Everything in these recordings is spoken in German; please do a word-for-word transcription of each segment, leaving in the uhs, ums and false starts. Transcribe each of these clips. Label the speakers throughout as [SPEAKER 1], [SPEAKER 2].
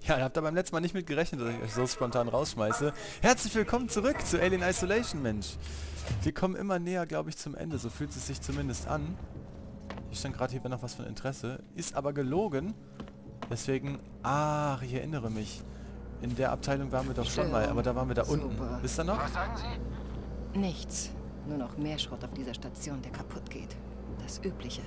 [SPEAKER 1] Ja, ihr habt da beim letzten Mal nicht mit gerechnet, dass ich euch so spontan rausschmeiße. Herzlich willkommen zurück zu Alien Isolation, Mensch. Wir kommen immer näher, glaube ich, zum Ende. So fühlt es sich zumindest an. Hier stand gerade, hier wäre noch was von Interesse. Ist aber gelogen. Deswegen... Ach, ich erinnere mich. In der Abteilung waren wir doch schon mal, aber da waren wir da unten.
[SPEAKER 2] Super.
[SPEAKER 1] Wisst ihr noch?
[SPEAKER 3] Was sagen Sie?
[SPEAKER 2] Nichts. Nur noch mehr Schrott auf dieser Station, der kaputt geht. Das Übliche.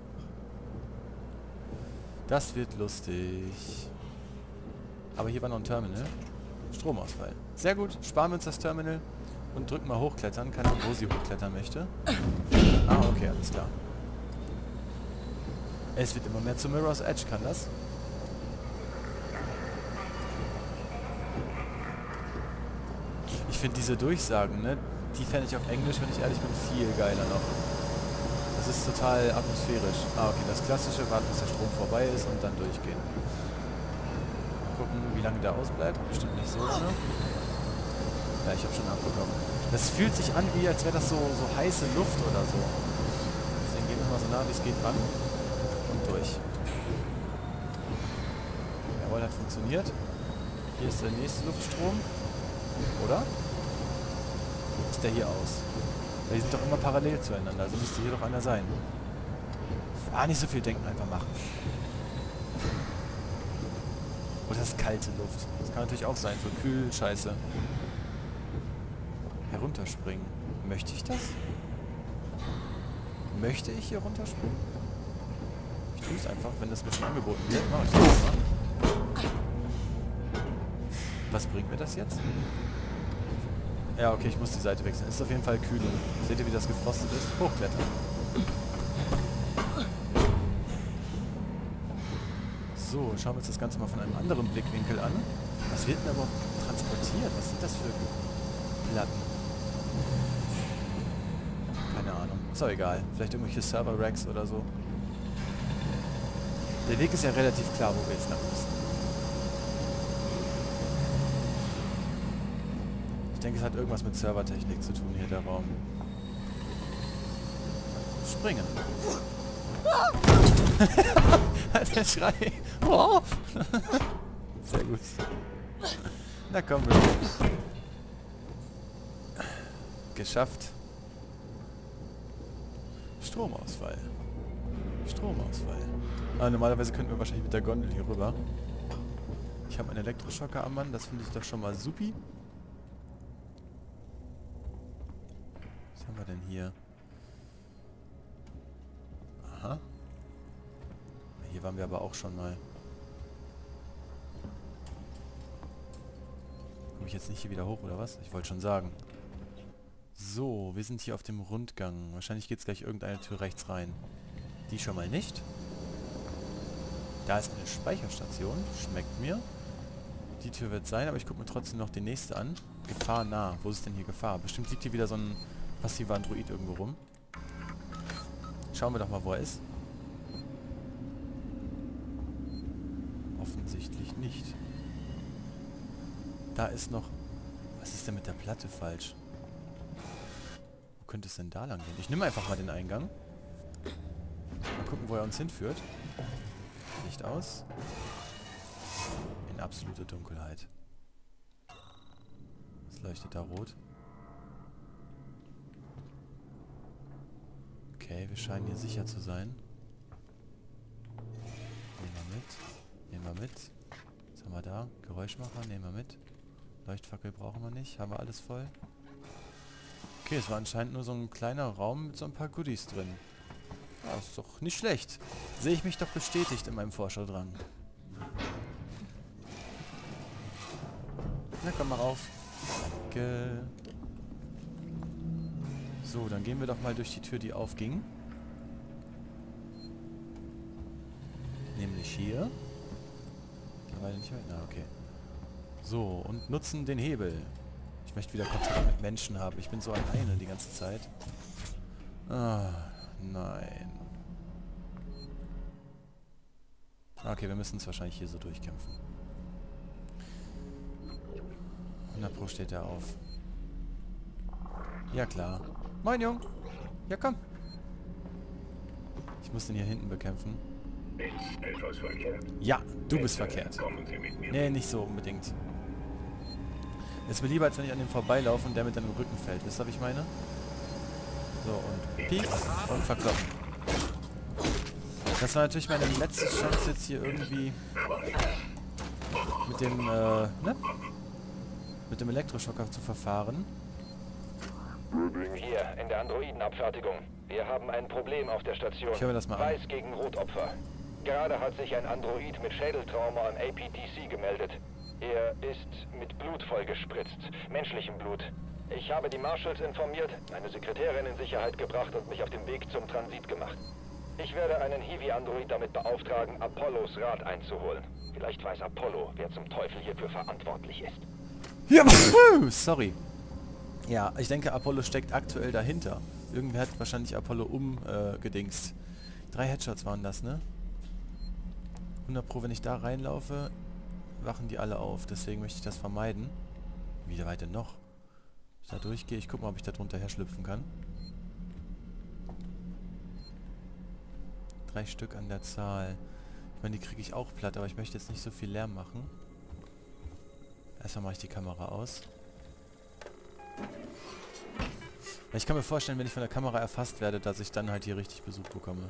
[SPEAKER 1] Das wird lustig. Aber hier war noch ein Terminal. Stromausfall. Sehr gut. Sparen wir uns das Terminal und drücken mal hochklettern. Keine Ahnung, wo sie hochklettern möchte. Ah, okay, alles klar. Es wird immer mehr zu Mirror's Edge, kann das? Ich finde diese Durchsagen, ne? Die fände ich auf Englisch, wenn ich ehrlich bin, viel geiler noch. Das ist total atmosphärisch. Ah, okay, das klassische, warten bis der Strom vorbei ist und dann durchgehen. Mal gucken, wie lange der ausbleibt. Bestimmt nicht so lange. Ja, ich habe schon abbekommen. Das fühlt sich an, wie als wäre das so, so heiße Luft oder so. Deswegen gehen wir mal so nah, wie es geht ran. Und durch. Jawohl, hat funktioniert. Hier ist der nächste Luftstrom. Oder? Ist der hier aus? Die sind doch immer parallel zueinander, also müsste hier doch einer sein. Ah, nicht so viel denken, einfach machen. Oder das ist kalte Luft. Das kann natürlich auch sein, so kühl, scheiße. Herunterspringen. Möchte ich das? Möchte ich hier runterspringen? Ich tue es einfach, wenn das mir schon angeboten wird. Mach ich das mal. Was bringt mir das jetzt? Ja, okay, ich muss die Seite wechseln. Ist auf jeden Fall Kühlung. Seht ihr, wie das gefrostet ist? Hochklettern. So, schauen wir uns das Ganze mal von einem anderen Blickwinkel an. Was wird denn aber auch transportiert? Was sind das für Platten? Keine Ahnung. Ist auch egal. Vielleicht irgendwelche Server-Racks oder so. Der Weg ist ja relativ klar, wo wir jetzt lang müssen. Ich denke, es hat irgendwas mit Servertechnik zu tun hier, der Raum. Springen. Der Schrei. Oh. Sehr gut. Na komm, wir. Geschafft. Stromausfall. Stromausfall. Ah, normalerweise könnten wir wahrscheinlich mit der Gondel hier rüber. Ich habe einen Elektroschocker am Mann, das finde ich doch schon mal supi. Was haben wir denn hier? Aha. Hier waren wir aber auch schon mal. Komme ich jetzt nicht hier wieder hoch, oder was? Ich wollte schon sagen. So, wir sind hier auf dem Rundgang. Wahrscheinlich geht es gleich irgendeine Tür rechts rein. Die schon mal nicht. Da ist eine Speicherstation. Schmeckt mir. Die Tür wird sein, aber ich gucke mir trotzdem noch die nächste an. Gefahr nah. Wo ist denn hier Gefahr? Bestimmt liegt hier wieder so ein passiver Android irgendwo rum. Schauen wir doch mal, wo er ist. Offensichtlich nicht. Da ist noch... Was ist denn mit der Platte falsch? Wo könnte es denn da lang gehen? Ich nehme einfach mal den Eingang. Mal gucken, wo er uns hinführt. Licht aus. In absolute Dunkelheit. Was leuchtet da rot? Okay, wir scheinen hier sicher zu sein. Nehmen wir mit. Nehmen wir mit. Was haben wir da? Geräuschmacher, nehmen wir mit. Leuchtfackel brauchen wir nicht. Haben wir alles voll? Okay, es war anscheinend nur so ein kleiner Raum mit so ein paar Goodies drin. Ja, ist doch nicht schlecht. Sehe ich mich doch bestätigt in meinem Forscherdrang. Na, komm mal rauf. Danke. So, dann gehen wir doch mal durch die Tür, die aufging. Nämlich hier. Aber nicht mehr. Na, okay. So, und nutzen den Hebel. Ich möchte wieder Kontakt mit Menschen haben. Ich bin so alleine die ganze Zeit. Ah, nein. Okay, wir müssen es wahrscheinlich hier so durchkämpfen. hundert Pro steht er auf. Ja klar. Moin Jung. Ja komm. Ich muss den hier hinten bekämpfen.
[SPEAKER 3] Ist etwas verkehrt?
[SPEAKER 1] Ja, du bist verkehrt.
[SPEAKER 3] Kommen Sie mit mir.
[SPEAKER 1] Nee, nicht so unbedingt. Es ist mir lieber, als wenn ich an dem vorbeilaufe und der mit deinem Rücken fällt. Wisst ihr, was ich meine? So, und pieks und verkloppen. Das war natürlich meine letzte Chance, jetzt hier irgendwie mit dem, äh, ne? Mit dem Elektroschocker zu verfahren.
[SPEAKER 4] Hier, in der Androidenabfertigung. Wir haben ein Problem auf der Station.
[SPEAKER 1] Ich höre mir das mal an.
[SPEAKER 4] Weiß gegen Rotopfer. Gerade hat sich ein Android mit Schädeltrauma im A P D C gemeldet. Er ist mit Blut vollgespritzt. Menschlichem Blut. Ich habe die Marshals informiert, meine Sekretärin in Sicherheit gebracht und mich auf den Weg zum Transit gemacht. Ich werde einen Hiwi-Android damit beauftragen, Apollos Rat einzuholen. Vielleicht weiß Apollo, wer zum Teufel hierfür verantwortlich ist.
[SPEAKER 1] Ja, sorry. Ja, ich denke, Apollo steckt aktuell dahinter. Irgendwer hat wahrscheinlich Apollo umgedingst. Äh, Drei Headshots waren das, ne? hundert Pro, wenn ich da reinlaufe, wachen die alle auf. Deswegen möchte ich das vermeiden. Wie weit denn noch? Wenn ich da durchgehe, ich gucke mal, ob ich da drunter her schlüpfen kann. Drei Stück an der Zahl. Ich meine, die kriege ich auch platt, aber ich möchte jetzt nicht so viel Lärm machen. Erstmal mache ich die Kamera aus. Ich kann mir vorstellen, wenn ich von der Kamera erfasst werde, dass ich dann halt hier richtig Besuch bekomme.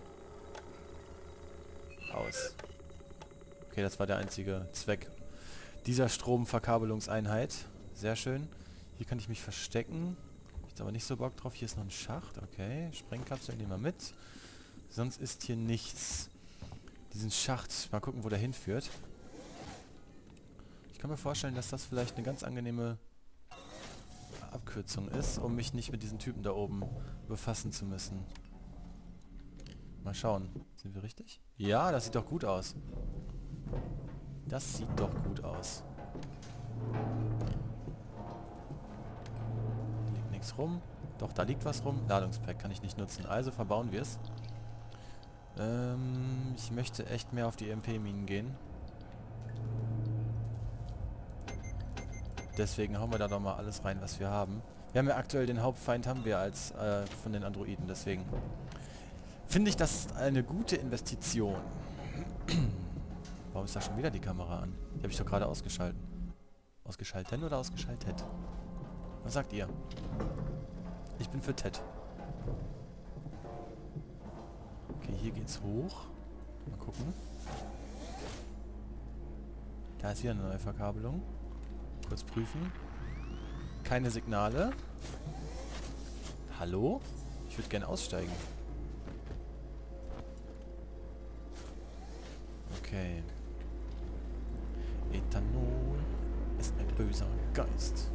[SPEAKER 1] Aus. Okay, das war der einzige Zweck dieser Stromverkabelungseinheit. Sehr schön. Hier kann ich mich verstecken. Ich habe aber nicht so Bock drauf. Hier ist noch ein Schacht. Okay, Sprengkapseln nehmen wir mit. Sonst ist hier nichts. Diesen Schacht, mal gucken, wo der hinführt. Ich kann mir vorstellen, dass das vielleicht eine ganz angenehme Abkürzung ist, um mich nicht mit diesen Typen da oben befassen zu müssen. Mal schauen. Sind wir richtig? Ja, das sieht doch gut aus. Das sieht doch gut aus. Liegt nichts rum. Doch, da liegt was rum. Ladungspack kann ich nicht nutzen. Also verbauen wir es. Ähm, ich möchte echt mehr auf die E M P-Minen gehen. Deswegen hauen wir da doch mal alles rein, was wir haben. Wir haben ja aktuell den Hauptfeind, haben wir als äh, von den Androiden. Deswegen finde ich, das ist eine gute Investition. Warum ist da schon wieder die Kamera an? Die habe ich doch gerade ausgeschalten. Ausgeschaltet oder ausgeschaltet? Was sagt ihr? Ich bin für Ted. Okay, hier geht's hoch. Mal gucken. Da ist wieder eine neue Verkabelung. Kurz prüfen. Keine Signale. Hallo? Ich würde gerne aussteigen. Okay. Ethanol ist ein böser Geist.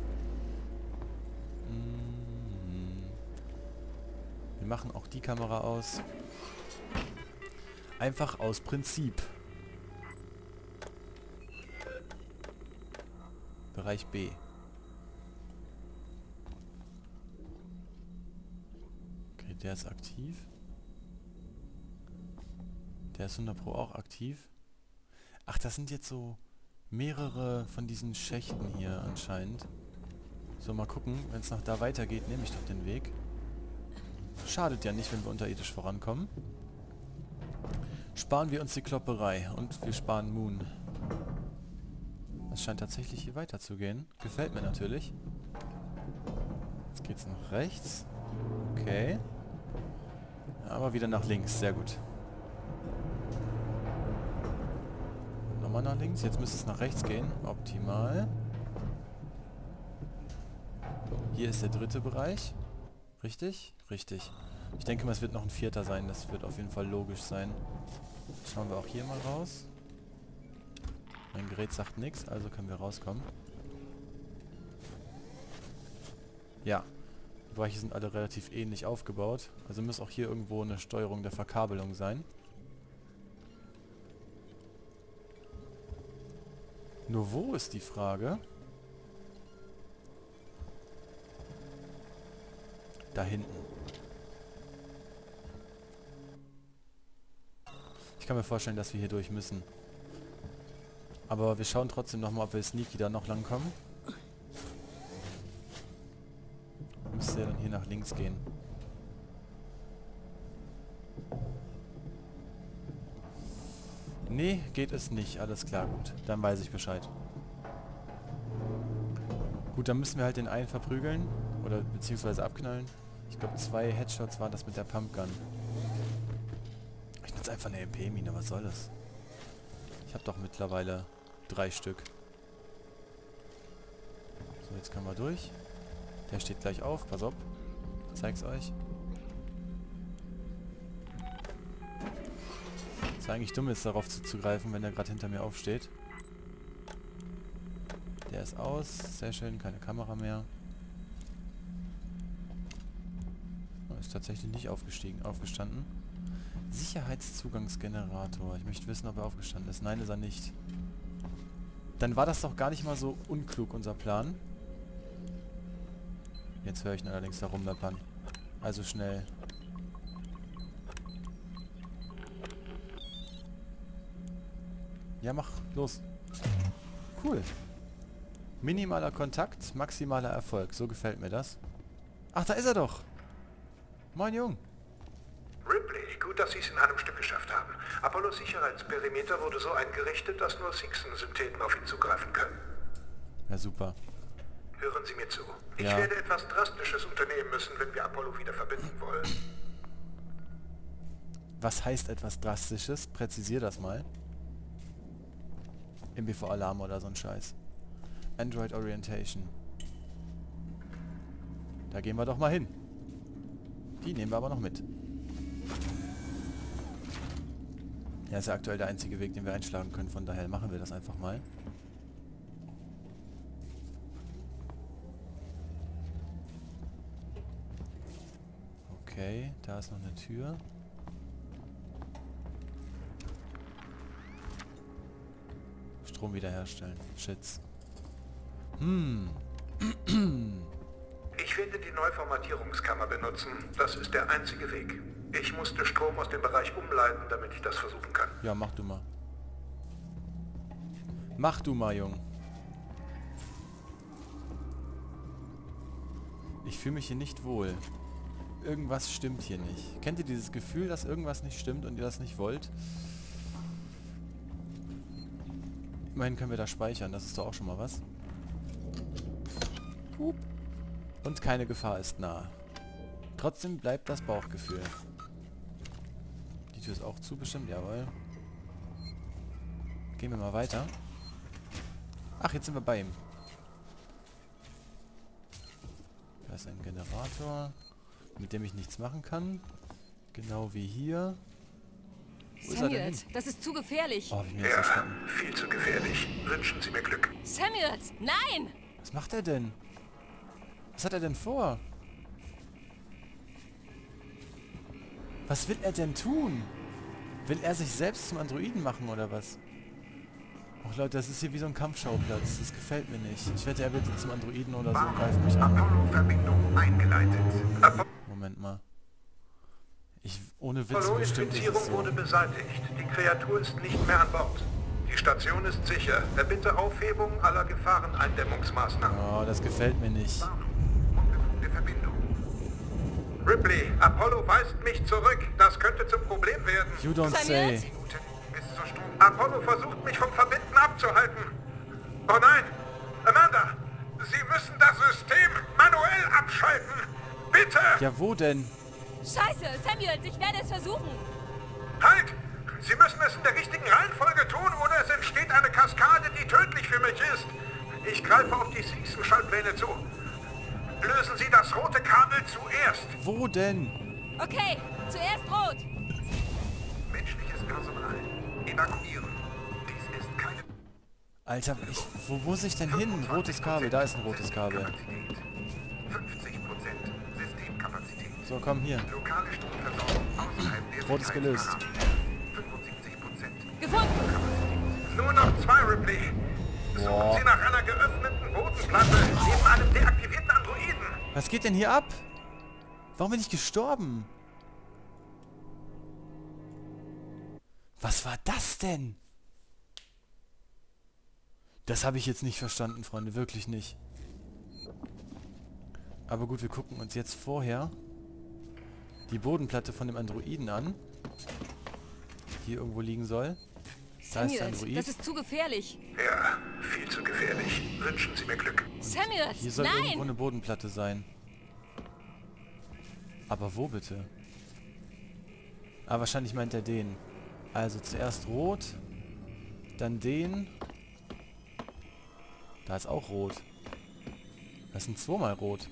[SPEAKER 1] Mm. Wir machen auch die Kamera aus. Einfach aus Prinzip. Bereich B. Okay, der ist aktiv. Der ist hundert Pro auch aktiv. Ach, das sind jetzt so mehrere von diesen Schächten hier anscheinend. So, mal gucken. Wenn es noch da weitergeht, nehme ich doch den Weg. Schadet ja nicht, wenn wir unterirdisch vorankommen. Sparen wir uns die Klopperei und wir sparen Moon. Es scheint tatsächlich hier weiterzugehen. Gefällt mir natürlich. Jetzt geht's nach rechts. Okay. Aber wieder nach links. Sehr gut. Nochmal nach links. Jetzt müsste es nach rechts gehen. Optimal. Hier ist der dritte Bereich. Richtig? Richtig. Ich denke mal, es wird noch ein vierter sein. Das wird auf jeden Fall logisch sein. Schauen wir auch hier mal raus. Mein Gerät sagt nichts, also können wir rauskommen. Ja, die Bereiche sind alle relativ ähnlich aufgebaut. Also muss auch hier irgendwo eine Steuerung der Verkabelung sein. Nur wo ist die Frage? Da hinten. Ich kann mir vorstellen, dass wir hier durch müssen. Aber wir schauen trotzdem nochmal, ob wir sneaky da noch lang kommen. Müsste ja dann hier nach links gehen. Nee, geht es nicht. Alles klar, gut. Dann weiß ich Bescheid. Gut, dann müssen wir halt den einen verprügeln. Oder beziehungsweise abknallen. Ich glaube, zwei Headshots waren das mit der Pumpgun. Ich nutze einfach eine M P-Mine. Was soll das? Ich habe doch mittlerweile drei Stück. So, jetzt können wir durch. Der steht gleich auf. Pass auf. Ich zeig's euch. Ist eigentlich dumm, jetzt darauf zuzugreifen, wenn der gerade hinter mir aufsteht. Der ist aus. Sehr schön. Keine Kamera mehr. Oh, ist tatsächlich nicht aufgestiegen, aufgestanden. Sicherheitszugangsgenerator. Ich möchte wissen, ob er aufgestanden ist. Nein, ist er nicht. Dann war das doch gar nicht mal so unklug, unser Plan. Jetzt höre ich ihn allerdings da rumlappern. Also schnell. Ja, mach. Los. Cool. Minimaler Kontakt, maximaler Erfolg. So gefällt mir das. Ach, da ist er doch. Moin, Jung.
[SPEAKER 5] Ripley, gut, dass Sie es in einem Stück geschafft haben. Apollos Sicherheitsperimeter wurde so eingerichtet, dass nur Seegson-Syntheten auf ihn zugreifen können.
[SPEAKER 1] Ja, super.
[SPEAKER 5] Hören Sie mir zu. Ich
[SPEAKER 1] Ja.
[SPEAKER 5] werde etwas Drastisches unternehmen müssen, wenn wir Apollo wieder verbinden wollen.
[SPEAKER 1] Was heißt etwas Drastisches? Präzisier das mal. M B V-Alarm oder so ein Scheiß. Android Orientation. Da gehen wir doch mal hin. Die nehmen wir aber noch mit. Ja, ist ja aktuell der einzige Weg, den wir einschlagen können. Von daher machen wir das einfach mal. Okay, da ist noch eine Tür. Strom wiederherstellen. Shits. Hm.
[SPEAKER 5] Ich werde die Neuformatierungskammer benutzen. Das ist der einzige Weg. Ich musste Strom aus dem Bereich umleiten, damit ich das versuchen kann.
[SPEAKER 1] Ja, mach du mal. Mach du mal, Jung. Ich fühle mich hier nicht wohl. Irgendwas stimmt hier nicht. Kennt ihr dieses Gefühl, dass irgendwas nicht stimmt und ihr das nicht wollt? Immerhin können wir da speichern, das ist doch auch schon mal was. Hup. Und keine Gefahr ist nah. Trotzdem bleibt das Bauchgefühl. Die Tür ist auch zu bestimmt, jawohl. Gehen wir mal weiter. Ach, jetzt sind wir bei ihm. Da ist ein Generator, mit dem ich nichts machen kann. Genau wie hier. Wo ist er denn hin?
[SPEAKER 6] Samuels, das ist zu gefährlich.
[SPEAKER 1] Oh, hab ich mir jetzt
[SPEAKER 5] Ja,
[SPEAKER 1] erschrocken.
[SPEAKER 5] viel zu gefährlich. Wünschen Sie mir Glück.
[SPEAKER 6] Samuels, nein!
[SPEAKER 1] Was macht er denn? Was hat er denn vor? Was will er denn tun? Will er sich selbst zum Androiden machen oder was? Och Leute, das ist hier wie so ein Kampfschauplatz. Das gefällt mir nicht. Ich wette, er wird jetzt zum Androiden oder so und greift mich an.
[SPEAKER 5] Apollo-Verbindung eingeleitet. Apollo
[SPEAKER 1] Moment mal. Ich, ohne Witz, bestimmt ist es
[SPEAKER 5] Infizierung
[SPEAKER 1] so.
[SPEAKER 5] wurde beseitigt. Die Kreatur ist nicht mehr an Bord. Die Station ist sicher. Erbitte Aufhebung aller Gefahreneindämmungsmaßnahmen.
[SPEAKER 1] Oh, das gefällt mir nicht.
[SPEAKER 5] Unbefugte Verbindung. Ripley, Apollo weist mich zurück. Das könnte zum Problem werden.
[SPEAKER 1] You don't
[SPEAKER 6] Samuel?
[SPEAKER 1] say.
[SPEAKER 5] Bis zur Strom. Apollo versucht mich vom Verbinden abzuhalten. Oh nein! Amanda! Sie müssen das System manuell abschalten! Bitte!
[SPEAKER 1] Ja, wo denn?
[SPEAKER 6] Scheiße, Samuels, ich werde es versuchen.
[SPEAKER 5] Halt! Sie müssen es in der richtigen Reihenfolge tun, oder es entsteht eine Kaskade, die tödlich für mich ist. Ich greife auf die Seegson-Schaltpläne zu. Lösen Sie das rote Kabel zuerst.
[SPEAKER 1] Wo denn?
[SPEAKER 6] Okay, zuerst rot.
[SPEAKER 5] Menschliches Personal. Evakuieren. Dies ist keine...
[SPEAKER 1] Alter, ich, wo muss ich denn hin? Rotes Kabel, da ist ein rotes Kabel.
[SPEAKER 5] fünfzig Prozent Systemkapazität.
[SPEAKER 1] So, komm hier.
[SPEAKER 5] Lokale Stromversorgung außerhalb der
[SPEAKER 1] Rot ist gelöst.
[SPEAKER 5] Sicherheitsparameter. fünfundsiebzig Prozent.
[SPEAKER 6] Gefunden.
[SPEAKER 5] Nur noch zwei, Ripley. Suchen
[SPEAKER 1] Boah.
[SPEAKER 5] Sie nach einer geöffneten Bodenplatte neben einem deaktivierten Androiden.
[SPEAKER 1] Was geht denn hier ab? Warum bin ich gestorben? Was war das denn? Das habe ich jetzt nicht verstanden, Freunde. Wirklich nicht. Aber gut, wir gucken uns jetzt vorher die Bodenplatte von dem Androiden an. Die hier irgendwo liegen soll. Da ist der
[SPEAKER 6] Samuels,
[SPEAKER 1] Android.
[SPEAKER 6] das ist zu gefährlich.
[SPEAKER 5] Ja, viel zu gefährlich. Wünschen Sie mir Glück.
[SPEAKER 6] Samuels,
[SPEAKER 1] Hier soll irgendwo
[SPEAKER 6] nein!
[SPEAKER 1] eine Bodenplatte sein. Aber wo bitte? Ah, wahrscheinlich meint er den. Also zuerst rot, dann den. Da ist auch rot. Das sind zweimal rot.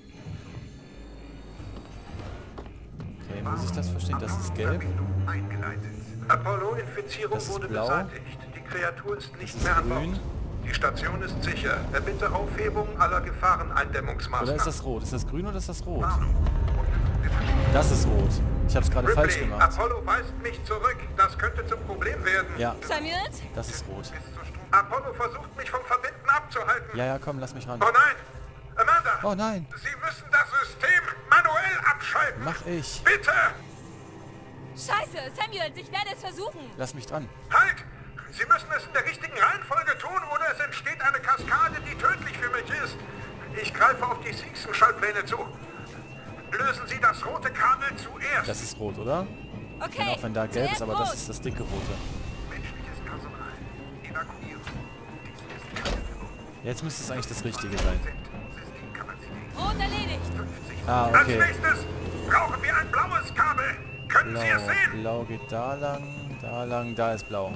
[SPEAKER 1] Okay, muss ich das verstehen? Das ist gelb.
[SPEAKER 5] Verbindung eingeleitet. Apollo-Infizierung
[SPEAKER 1] Das ist
[SPEAKER 5] wurde
[SPEAKER 1] blau.
[SPEAKER 5] beseitigt. Die Kreatur ist nicht
[SPEAKER 1] ist
[SPEAKER 5] mehr an Bord.
[SPEAKER 1] grün.
[SPEAKER 5] Die Station ist sicher. Erbitte Aufhebung aller Gefahreneindämmungsmaßnahmen.
[SPEAKER 1] Oder ist das rot? Ist das grün oder ist das rot?
[SPEAKER 5] Warnung.
[SPEAKER 1] Das ist rot. Ich habe es gerade falsch
[SPEAKER 5] Ripley,
[SPEAKER 1] gemacht.
[SPEAKER 5] Apollo weist mich zurück. Das könnte zum Problem werden.
[SPEAKER 1] Ja,
[SPEAKER 6] Samuels?
[SPEAKER 1] das ist rot.
[SPEAKER 5] Apollo versucht mich vom Verbinden abzuhalten.
[SPEAKER 1] Ja, ja, komm, lass mich ran.
[SPEAKER 5] Oh nein! Amanda!
[SPEAKER 1] Oh nein,
[SPEAKER 5] Sie müssen das System manuell abschalten!
[SPEAKER 1] mach ich.
[SPEAKER 5] Bitte!
[SPEAKER 6] Scheiße, Samuels, ich werde es versuchen.
[SPEAKER 1] Lass mich dran.
[SPEAKER 5] Halt! Sie müssen es in der richtigen Reihenfolge tun, oder es entsteht eine Kaskade, die tödlich für mich ist. Ich greife auf die Seegson-Schaltpläne zu. Lösen Sie das rote Kabel zuerst.
[SPEAKER 1] Das ist rot, oder?
[SPEAKER 6] Okay,
[SPEAKER 1] Auch wenn da gelb ist,
[SPEAKER 6] zuerst
[SPEAKER 1] aber das
[SPEAKER 6] rot.
[SPEAKER 1] ist das dicke rote.
[SPEAKER 5] Menschliches Personal. Evakuieren. Dies ist keine
[SPEAKER 1] Jetzt müsste es eigentlich das Richtige sein.
[SPEAKER 5] Systemkapazität.
[SPEAKER 6] Rot erledigt.
[SPEAKER 1] Ah,
[SPEAKER 5] Als
[SPEAKER 1] okay.
[SPEAKER 5] nächstes brauchen wir ein blaues Kabel. Können Sie es
[SPEAKER 1] Blau,
[SPEAKER 5] sehen?
[SPEAKER 1] blau geht da lang, da lang, da ist blau.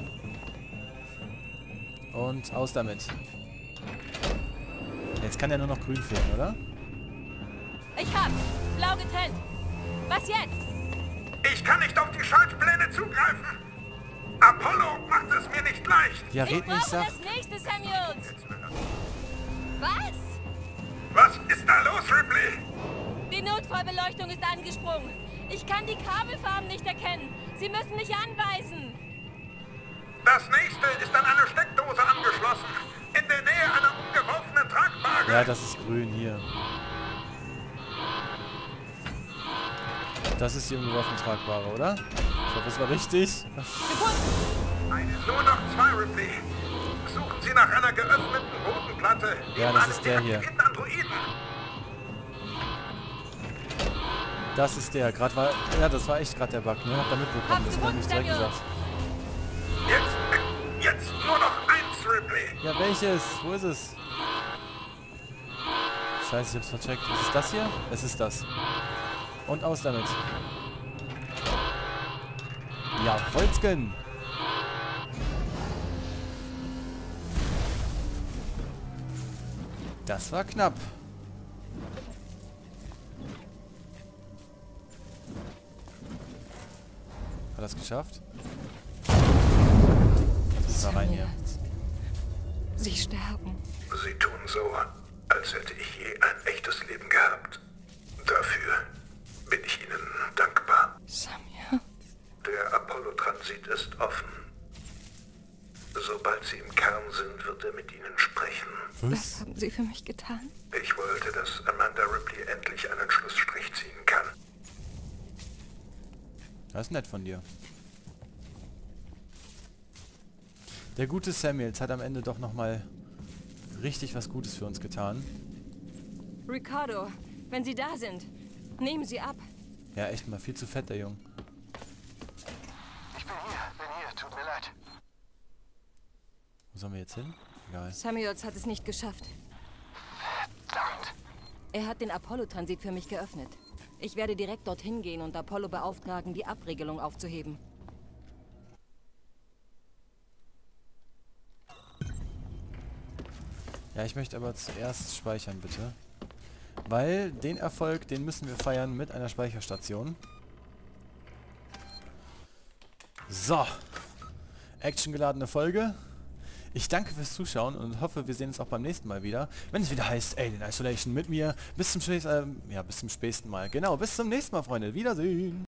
[SPEAKER 1] Und aus damit. Jetzt kann ja nur noch grün fehlen, oder?
[SPEAKER 6] Ich hab's. Blau getrennt. Was jetzt?
[SPEAKER 5] Ich kann nicht auf die Schaltpläne zugreifen. Apollo macht es mir nicht leicht.
[SPEAKER 1] Ja,
[SPEAKER 6] Ich
[SPEAKER 1] red nicht,
[SPEAKER 6] brauche
[SPEAKER 1] sag.
[SPEAKER 6] das nächste, Samuels. Was?
[SPEAKER 5] Was ist da los, Ripley?
[SPEAKER 6] Die Notfallbeleuchtung ist angesprungen. Ich kann die Kabelfarben nicht erkennen. Sie müssen mich anweisen.
[SPEAKER 5] Das nächste ist an eine Steckdose angeschlossen. In der Nähe einer umgeworfenen Tragwaage.
[SPEAKER 1] Ja, das ist grün hier. Das ist die umgeworfene Tragbare, oder? Ich hoffe, es war richtig.
[SPEAKER 6] Gefunden.
[SPEAKER 5] Nur noch zwei, Ripley. Suchen Sie nach einer geöffneten roten Platte.
[SPEAKER 1] Ja,
[SPEAKER 5] neben
[SPEAKER 1] das
[SPEAKER 5] einem
[SPEAKER 1] ist der hier.
[SPEAKER 5] deaktivierten Androiden.
[SPEAKER 1] Das ist der. Gerade war. Ja, das war echt gerade der Bug, ne? Habt ihr mitbekommen?
[SPEAKER 6] Hab's
[SPEAKER 1] Das hat
[SPEAKER 6] gefunden,
[SPEAKER 1] nicht direkt
[SPEAKER 6] Samuel.
[SPEAKER 1] gesagt.
[SPEAKER 5] Jetzt, jetzt nur noch eins, Ripley.
[SPEAKER 1] Ja, welches? Wo ist es? Scheiße, ich hab's vercheckt. Ist es das hier? Es ist das. Und aus damit. Ja, Wolzgen. Das war knapp. Hat er es geschafft? Jetzt mal rein hier.
[SPEAKER 2] Samuels. Sie sterben.
[SPEAKER 5] Sie tun so, als hätte ich je ein echtes Leben gehabt. Dafür bin ich Ihnen dankbar.
[SPEAKER 2] Samuel.
[SPEAKER 5] Der Apollo-Transit ist offen. Sobald Sie im Kern sind, wird er mit Ihnen sprechen.
[SPEAKER 2] Was haben Sie für mich getan?
[SPEAKER 5] Ich wollte, dass Amanda Ripley endlich einen Schlussstrich ziehen kann.
[SPEAKER 1] Das ist nett von dir. Der gute Samuels hat am Ende doch nochmal richtig was Gutes für uns getan.
[SPEAKER 6] Ricardo, wenn Sie da sind, nehmen Sie ab.
[SPEAKER 1] Ja, echt mal viel zu fett, der Junge.
[SPEAKER 7] Ich bin hier, bin hier, tut mir leid.
[SPEAKER 1] Wo sollen wir jetzt hin? Egal.
[SPEAKER 6] Samuels hat es nicht geschafft.
[SPEAKER 7] Verdammt.
[SPEAKER 6] Er hat den Apollo-Transit für mich geöffnet. Ich werde direkt dorthin gehen und Apollo beauftragen, die Abregelung aufzuheben.
[SPEAKER 1] Ja, ich möchte aber zuerst speichern, bitte. Weil den Erfolg, den müssen wir feiern mit einer Speicherstation. So. Actiongeladene Folge. Ich danke fürs Zuschauen und hoffe, wir sehen uns auch beim nächsten Mal wieder. Wenn es wieder heißt Alien Isolation mit mir. Bis zum, äh, ja, bis zum spätsten Mal. Genau, bis zum nächsten Mal, Freunde. Wiedersehen.